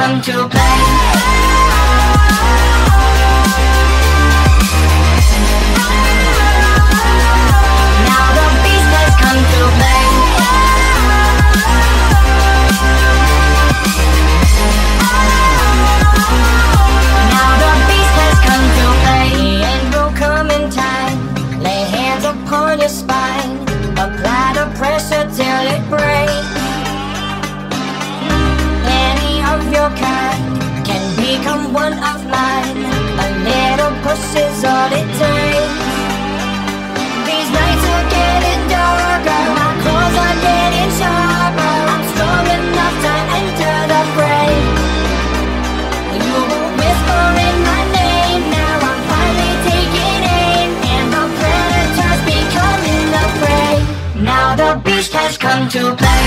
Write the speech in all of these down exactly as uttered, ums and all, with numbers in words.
come to play. Now the beast has come to play. Now the beast has come to play. The end will come in time. Lay hands upon your spine. Apply the pressure till it breaks. Any of your kind can become one of mine. A little push is all it takes. These nights are getting darker, my claws are getting sharper. I'm strong enough to enter the fray. You will whisper in my name, now I'm finally taking aim, and the predator's becoming the prey. Now the beast has come to play.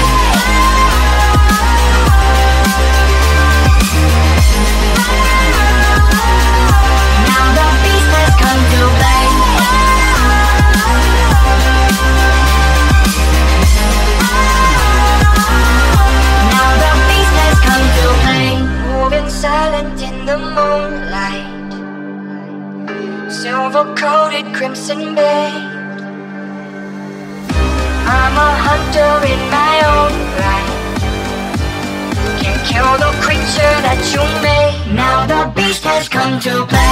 Now the beast has come to play. Now the beast has come to play. Moving silent in the moonlight, silver-coated crimson bay. I'm a hunter in my own right, can kill the creature that you made. Now the beast has come to play.